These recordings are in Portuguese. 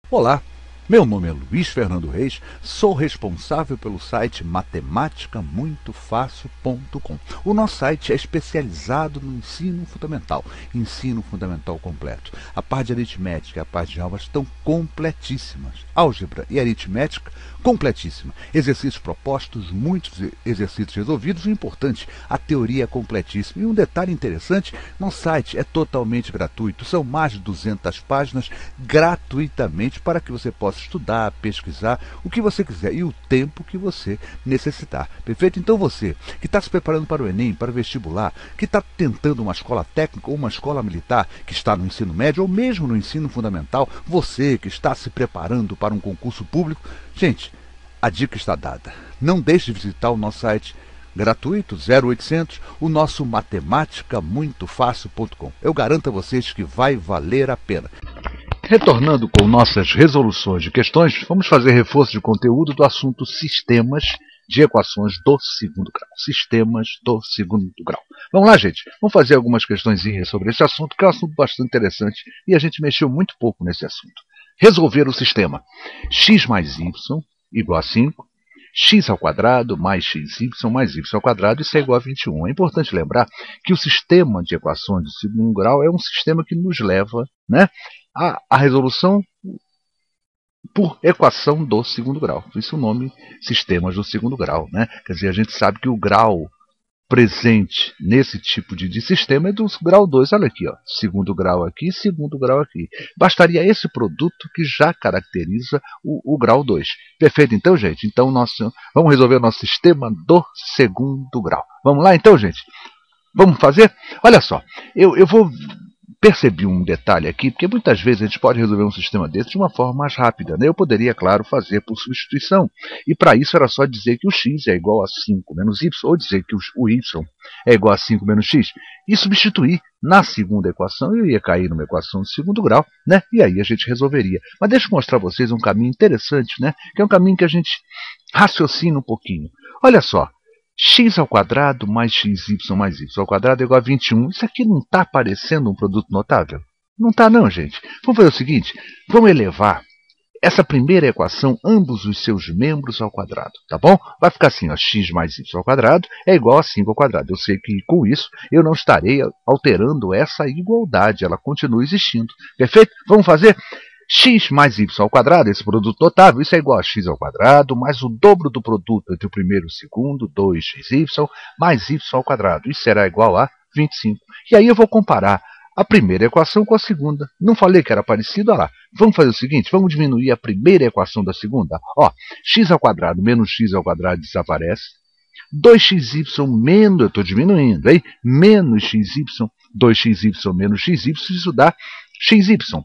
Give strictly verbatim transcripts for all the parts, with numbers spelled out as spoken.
Olá, meu nome é Luiz Fernando Reis, sou responsável pelo site matemática muito fácil ponto com. O nosso site é especializado no ensino fundamental, ensino fundamental completo. A parte de aritmética e a parte de álgebra estão completíssimas. Álgebra e aritmética, completíssima. Exercícios propostos, muitos exercícios resolvidos e, importante, a teoria é completíssima. E um detalhe interessante, nosso site é totalmente gratuito, são mais de duzentas páginas gratuitamente para que você possa estudar, pesquisar, o que você quiser e o tempo que você necessitar. Perfeito? Então você que está se preparando para o Enem, para o vestibular, que está tentando uma escola técnica ou uma escola militar, que está no ensino médio ou mesmo no ensino fundamental, você que está se preparando para um concurso público, gente, a dica está dada. Não deixe de visitar o nosso site gratuito, zero oitocentos, o nosso matemática muito fácil ponto com. Eu garanto a vocês que vai valer a pena. Retornando com nossas resoluções de questões, vamos fazer reforço de conteúdo do assunto sistemas de equações do segundo grau. Sistemas do segundo grau. Vamos lá, gente. Vamos fazer algumas questõezinhas sobre esse assunto, que é um assunto bastante interessante e a gente mexeu muito pouco nesse assunto. Resolver o sistema x mais y igual a cinco, x ao quadrado mais xy mais y ao quadrado, isso é igual a vinte e um. É importante lembrar que o sistema de equações do segundo grau é um sistema que nos leva, né, a, a resolução por equação do segundo grau. Por isso o nome sistemas do segundo grau, né? Quer dizer, a gente sabe que o grau presente nesse tipo de, de sistema é do grau dois. Olha aqui, ó, segundo grau aqui, segundo grau aqui. Bastaria esse produto que já caracteriza o, o grau dois. Perfeito, então, gente? Então, nós vamos resolver o nosso sistema do segundo grau. Vamos lá, então, gente? Vamos fazer? Olha só, eu, eu vou... Percebi um detalhe aqui, porque muitas vezes a gente pode resolver um sistema desse de uma forma mais rápida, né? Eu poderia, claro, fazer por substituição. E para isso era só dizer que o x é igual a cinco menos y, ou dizer que o y é igual a cinco menos x, e substituir na segunda equação. Eu ia cair numa equação de segundo grau, né? E aí a gente resolveria. Mas deixa eu mostrar a vocês um caminho interessante, né? Que é um caminho que a gente raciocina um pouquinho. Olha só. X ao quadrado mais xy mais y ao quadrado é igual a vinte e um. Isso aqui não está parecendo um produto notável? Não está não, gente. Vamos fazer o seguinte, vamos elevar essa primeira equação, ambos os seus membros ao quadrado, tá bom? Vai ficar assim, ó, x mais y ao quadrado é igual a cinco ao quadrado. Eu sei que com isso eu não estarei alterando essa igualdade, ela continua existindo. Perfeito? Vamos fazer? X mais y ao quadrado, esse produto notável, isso é igual a x ao quadrado, mais o dobro do produto entre o primeiro e o segundo, dois x y, mais y ao quadrado. Isso será igual a vinte e cinco. E aí eu vou comparar a primeira equação com a segunda. Não falei que era parecido? Olha lá. Vamos fazer o seguinte, vamos diminuir a primeira equação da segunda. Ó, x ao quadrado menos x ao quadrado desaparece. dois x y menos, eu estou diminuindo, hein? Menos xy, dois x y menos xy, isso dá xy.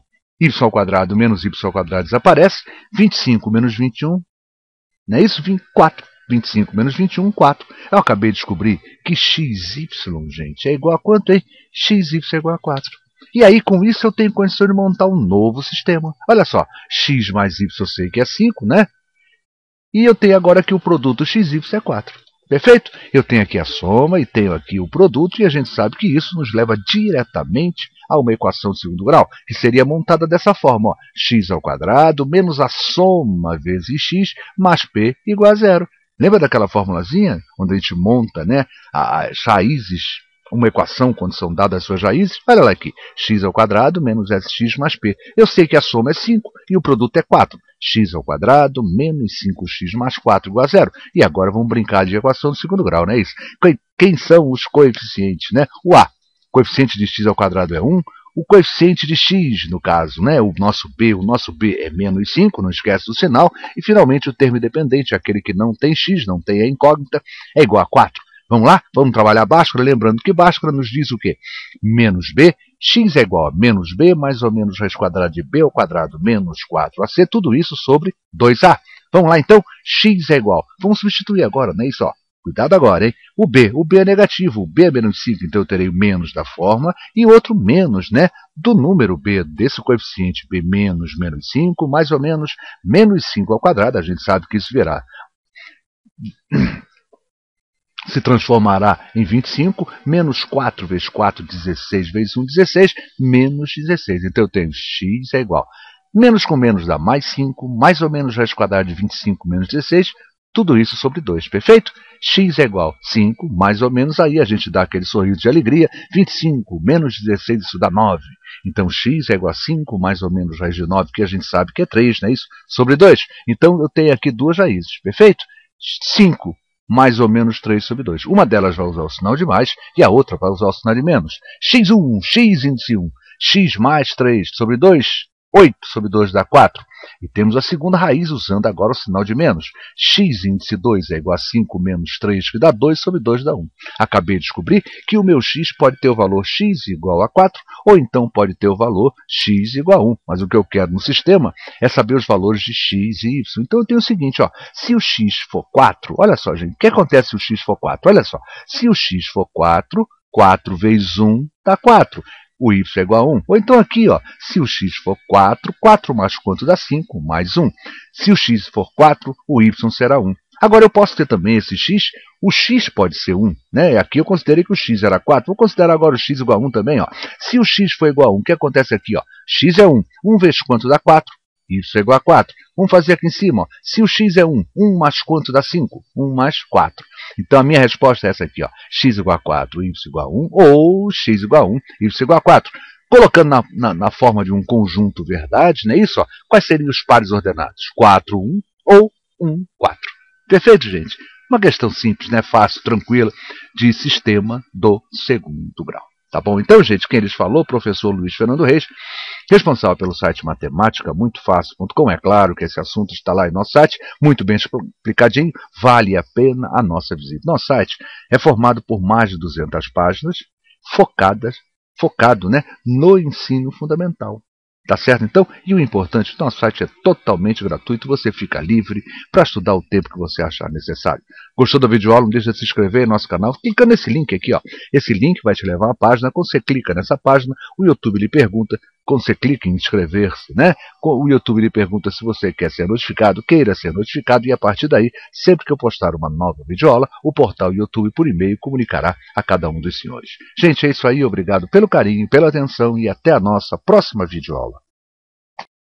Y ao quadrado menos y ao quadrado desaparece. vinte e cinco menos vinte e um, não é isso? quatro. vinte e cinco menos vinte e um, quatro. Eu acabei de descobrir que xy, gente, é igual a quanto, hein? Xy é igual a quatro. E aí, com isso, eu tenho condição de montar um novo sistema. Olha só, x mais y eu sei que é cinco, né? E eu tenho agora que o produto xy é quatro. Perfeito? Eu tenho aqui a soma e tenho aqui o produto, e a gente sabe que isso nos leva diretamente a uma equação de segundo grau, que seria montada dessa forma, ó, x ao quadrado menos a soma vezes x mais p igual a zero. Lembra daquela formulazinha onde a gente monta, né, as raízes, uma equação quando são dadas as suas raízes? Olha lá aqui, x ao quadrado menos sx mais p. Eu sei que a soma é cinco e o produto é quatro. X ao quadrado menos cinco x mais quatro igual a zero. E agora vamos brincar de equação do segundo grau, não é isso? Quem são os coeficientes, né? O a, coeficiente de x ao quadrado é um. O coeficiente de x, no caso, né? O nosso b, o nosso b é menos cinco, não esquece do sinal. E finalmente o termo independente, aquele que não tem x, não tem a incógnita, é igual a quatro. Vamos lá? Vamos trabalhar Bhaskara, lembrando que Bhaskara nos diz o quê? Menos b, x é igual a menos b, mais ou menos raiz quadrada de b ao quadrado menos quatro a c, tudo isso sobre dois a. Vamos lá então? X é igual. Vamos substituir agora, não é isso? Ó. Cuidado agora, hein? O b, o b é negativo, o b é menos cinco, então eu terei o menos da forma e outro menos, né, do número b, desse coeficiente b menos menos cinco, mais ou menos menos cinco ao quadrado, a gente sabe que isso virá se transformará em vinte e cinco, menos quatro vezes quatro, dezesseis, vezes um, dezesseis, menos dezesseis. Então eu tenho x é igual Menos com menos dá mais cinco, mais ou menos raiz quadrada de vinte e cinco menos dezesseis, tudo isso sobre dois, perfeito? X é igual a cinco, mais ou menos, aí a gente dá aquele sorriso de alegria, vinte e cinco menos dezesseis, isso dá nove. Então x é igual a cinco, mais ou menos raiz de nove, que a gente sabe que é três, não é isso? Sobre dois. Então eu tenho aqui duas raízes, perfeito? cinco mais ou menos três sobre dois. Uma delas vai usar o sinal de mais e a outra vai usar o sinal de menos. x um, x índice um, x mais três sobre dois, oito sobre dois dá quatro. E temos a segunda raiz usando agora o sinal de menos. X índice dois é igual a cinco menos três, que dá dois sobre dois dá um. Acabei de descobrir que o meu x pode ter o valor x igual a quatro, ou então pode ter o valor x igual a um. Mas o que eu quero no sistema é saber os valores de x e y. Então eu tenho o seguinte, ó, se o x for quatro, olha só, gente, o que acontece se o x for quatro? Olha só, se o x for quatro, quatro vezes um dá quatro. O y é igual a um. Ou então aqui, ó, se o x for quatro, quatro mais quanto dá cinco, mais um. Se o x for quatro, o y será um. Agora eu posso ter também esse x, o x pode ser um, né? Aqui eu considerei que o x era quatro, vou considerar agora o x igual a um também, ó. Se o x for igual a um, o que acontece aqui, ó? X é um, um vezes quanto dá quatro, y é igual a quatro. Vamos fazer aqui em cima, ó. Se o x é um, um mais quanto dá cinco? um mais quatro. Então a minha resposta é essa aqui, ó. X igual a quatro, y igual a um, ou x igual a um, y igual a quatro. Colocando na, na, na forma de um conjunto verdade, não é isso? Ó? Quais seriam os pares ordenados? quatro, um ou um, quatro. Perfeito, gente? Uma questão simples, né? Fácil, tranquila, de sistema do segundo grau. Tá bom? Então, gente, quem lhes falou, professor Luiz Fernando Reis, responsável pelo site matemática muito fácil ponto com. É claro que esse assunto está lá em nosso site, muito bem explicadinho, vale a pena a nossa visita. Nosso site é formado por mais de duzentas páginas, focadas, focado, né, no ensino fundamental. Tá certo, então? E o importante, nosso site é totalmente gratuito, você fica livre para estudar o tempo que você achar necessário. Gostou da videoaula? Não deixa de se inscrever no nosso canal, clicando nesse link aqui, ó. Esse link vai te levar à página, quando você clica nessa página, o YouTube lhe pergunta, quando você clica em inscrever-se, né? O YouTube lhe pergunta se você quer ser notificado, queira ser notificado, e a partir daí, sempre que eu postar uma nova videoaula, o portal YouTube por e-mail comunicará a cada um dos senhores. Gente, é isso aí, obrigado pelo carinho, pela atenção e até a nossa próxima videoaula.